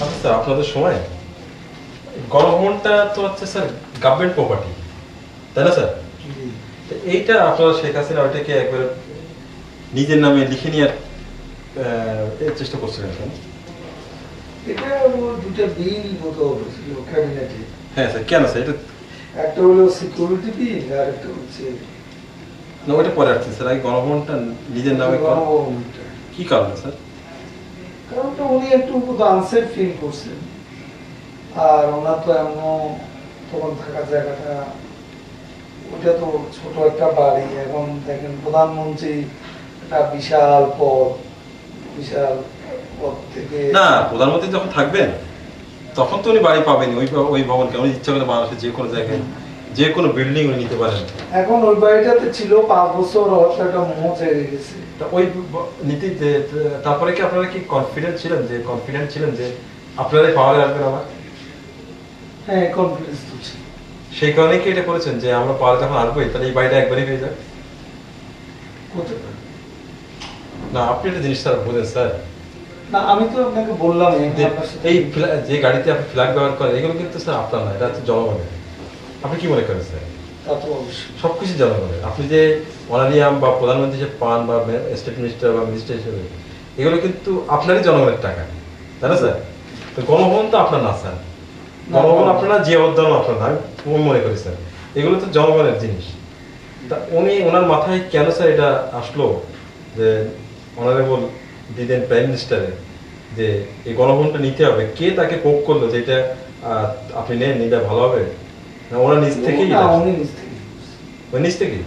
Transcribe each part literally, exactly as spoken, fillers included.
আচ্ছা স্যার, আপনাদের সময় গণভবনটা তো হচ্ছে স্যার গভর্নমেন্ট প্রপার্টি, তাই না স্যার? তো এইটা আপনারা শেখ হাসিনা ওইটাকে একবার নিজের নামে লিখে নেওয়ার চেষ্টা করছিলেন কেন? এটা দুটো বিল মতো ছিল ক্যাবিনেটে। হ্যাঁ স্যার, কেন স্যার? এটা একটা হলো সিকিউরিটি বিল আর একটা হচ্ছে না, ওইটা পরে আসছে স্যার, আগে গণভবনটা নিজের নামে গণভবনটা। কি কারণে স্যার? কারণটা উনি একটু আনসেফ ফিল করছেন, আর ওনার তো এমন তখন থাকার জায়গাটা ওটা তো ছোট একটা বাড়ি। এখন দেখেন প্রধানমন্ত্রী একটা বিশাল পদ, বিশাল পদ থেকে না, প্রধানমন্ত্রী যখন থাকবেন তখন তো উনি বাড়ি পাবেনি ওই ওই ভবনকে। উনি ইচ্ছা করে বাংলাদেশের যে কোনো জায়গায় যে কোনো বিল্ডিং উনি নিতে পারেন। এখন ওই বাড়িটাতে ছিল পাঁচ বছর, হয়তো একটা মোহ চেয়ে গেছে। ওই নীতিতে তারপরে কি আপনারা কি কনফিডেন্ট ছিলেন যে কনফিডেন্ট ছিলেন যে আপনারাই পাওয়ারে আসবেন আবার? হ্যাঁ, কনফিডেন্স তো ছিল। সেই কারণে কি এটা করেছেন যে আমরা পাওয়ারে যখন আসবোই তাহলে এই বাড়িটা একবারই হয়ে যাবে? হতে পারে। না, আপনি একটা জিনিস স্যার বোঝেন স্যার। না, আমি তো আপনাকে বললাম এই যে গাড়িতে আপনি ফ্ল্যাগ ব্যবহার করেন এগুলো কিন্তু স্যার আপনার না, এটা হচ্ছে জনগণের। আপনি কি মনে করেন স্যার? তা তো অবশ্যই সবকিছু জনগণের। আপনি যে অনারিয়াম বা প্রধানমন্ত্রী হিসেবে পান বা স্টেট মিনিস্টার বা মিনিস্টার হিসেবে, এগুলো কিন্তু আপনারই জনগণের টাকা, তাই না স্যার? তো গণভবন তো আপনার না স্যার, গণভবন আপনারা যে উদ্যান আপনার না, আমি মনে করি স্যার এগুলো তো জনগণের জিনিস। তা উনি ওনার মাথায় কেন স্যার এটা আসলো যে অনারেবল দিলেন প্রাইম মিনিস্টারের যে এই গণভবনটা নিতে হবে? কে তাকে পোক করলো যে এটা আপনি নেন, নিলে ভালো হবে? না ওরা নিজ থেকেই? ওই নিজ থেকেই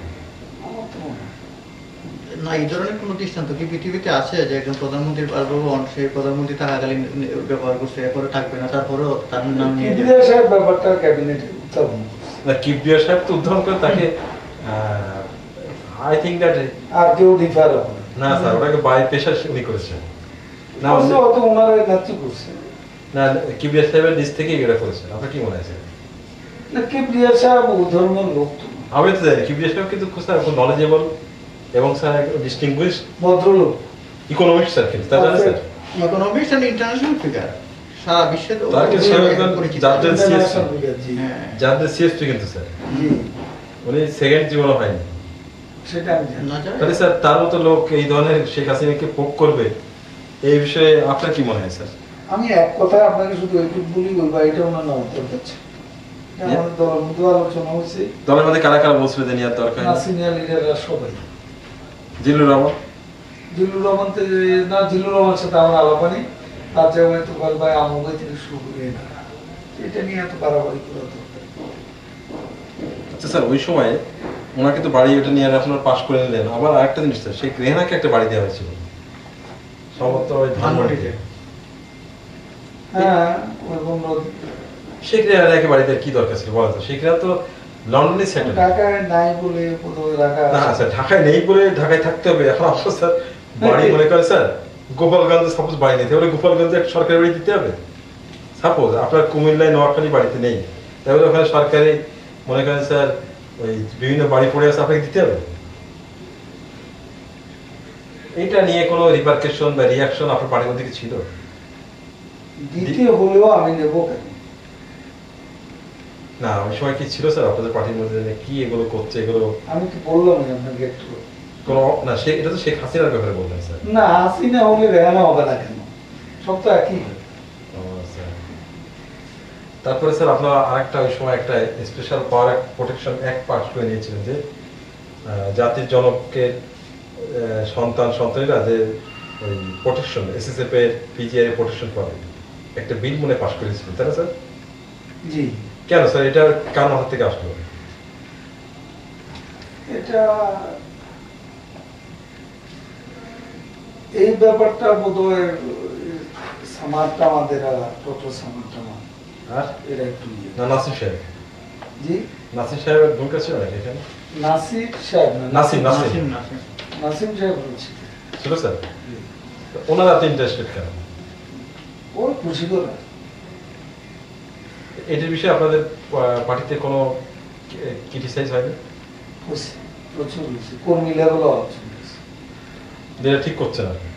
না, এই ধরনের কোন দৃষ্টান্ত কি পৃথিবীতে আছে যে একজন প্রধানমন্ত্রীর বাসভবন সেই প্রধানমন্ত্রী থাকাকালীন ব্যবহার করছে, এরপরে থাকবে না, তারপরেও তার নাম নিয়ে ব্যাপারটা ক্যাবিনেটে উত্থাপন না, কিবরিয়া সাহেব তো উদ্ধার করে তাকে আই থিংক দ্যাট আর কেউ ডিফার না স্যার, ওটাকে বাই পেশার উনি করেছেন না, অত ওনারা নেতৃত্ব করছে না, কিবরিয়া সাহেবের নিজ থেকেই এটা করেছেন। আপনার কি মনে আছে? না, কিবরিয়া সাহেব ও ধর্মের লোক তো আমি তো জানি কিবরিয়া সাহেব কিন্তু স্যার খুব নলেজেবল এবং স্যার ডিস্টিংগুইশড ভদ্রলোক, ইকোনমিক্স স্যার, কিন্তু তাই জানেন sir, economics and international figure সারা বিশ্বে তো তাকে সেরকম জাতীয় সিএসপি, হ্যাঁ জাতীয় সিএসপি কিন্তু স্যার উনি সেকেন্ড জীবন হয়নি সেটা আমি জানি না। তাহলে স্যার তার মতো লোক এই ধরনের শেখ হাসিনাকে পোক করবে, এই বিষয়ে আপনার কি মনে হয় স্যার? আমি এক কথা আপনাকে শুধু এইটুকু বলি, ওই বাড়িটা ওনার নাম করতেছে। আমাদের দলের মধ্যে আলোচনা হয়েছে, দলের মধ্যে কারা কারা বলছিল যে নেওয়ার দরকার? না, সিনিয়র লিডাররা সবাই। জিল্লুর রহমান জিল্লুর রহমান না, জিল্লুর রহমানের সাথে আমার আলাপানি, তার জায়গায় তো ভাই আমার ভাই থেকে শুরু করে এটা নিয়ে এত বাড়াবাড়ি করা দরকার। আচ্ছা স্যার, ওই সময় ওনাকে তো বাড়ি ওটা নিয়ে আপনার পাশ করে নিলেন। আবার আরেকটা জিনিস স্যার, শেখ রেহানাকে একটা বাড়ি দেওয়া হয়েছিল সম্ভবত ওই ধানমন্ডিতে। হ্যাঁ, শেখ রেহানাকে বাড়ি দেওয়ার কি দরকার ছিল বলা তো? শেখ রেহানা তো লন্ডনে সেটেল, ঢাকায় নাই বলে রাখা। না স্যার, ঢাকায় নেই বলে ঢাকায় থাকতে হবে। এখন আপনার স্যার বাড়ি মনে করেন স্যার গোপালগঞ্জে সাপোজ বাড়ি নিতে হলে গোপালগঞ্জে একটা সরকারি বাড়ি দিতে হবে। সাপোজ আপনার কুমিল্লায় নোয়াখালী বাড়িতে নেই, তাহলে ওখানে সরকারি মনে করেন স্যার ওই বিভিন্ন বাড়ি পড়ে আছে, আপনাকে দিতে হবে। এইটা নিয়ে কোনো রিপারকেশন বা রিয়াকশন আপনার পার্টির মধ্যে কি ছিল? দিতে হলেও আমি নেব কেন? না, ওই সময় কি ছিল স্যার আপনাদের পার্টির মধ্যে কি এগুলো করছে এগুলো? আমি তো বললাম আপনাকে একটু কোনো না, সে এটা তো শেখ হাসিনার ব্যাপারে বললেন স্যার। না, হাসিনা হলে রেহানা হবে না কেন? সব তো একই। তারপরে স্যার আপনারা আরেকটা ওই সময় একটা special power protection act pass করে নিয়েছিলেন যে জাতির জনকের সন্তান সন্তানীরা যে ওই প্রোটেকশন এসএসএফ এর পিজিআর এর প্রোটেকশন পাবে, একটা বিল মনে পাস করেছিলেন, তাই না স্যার? জি। কেন স্যার, এটা কার মাথা থেকে আসলো? এটা এই ব্যাপারটা বোধহয় সামারটা আমাদের টোটাল সামারটা আর এরা একটু না নাসির সাহেব। জি, নাসির সাহেবের ভূমিকা ছিল নাকি এখানে? নাসির সাহেব না, নাসিম নাসিম নাসিম সাহেব বলছি ছিল স্যার। ওনারা এত ইন্টারেস্টেড কেন? ওই খুশি করে। এটার বিষয়ে আপনাদের পার্টিতে কোনো ক্রিটিসাইজ হয়নি? প্রচুর কর্মী লেভেল আলোচনা ঠিক করছে না।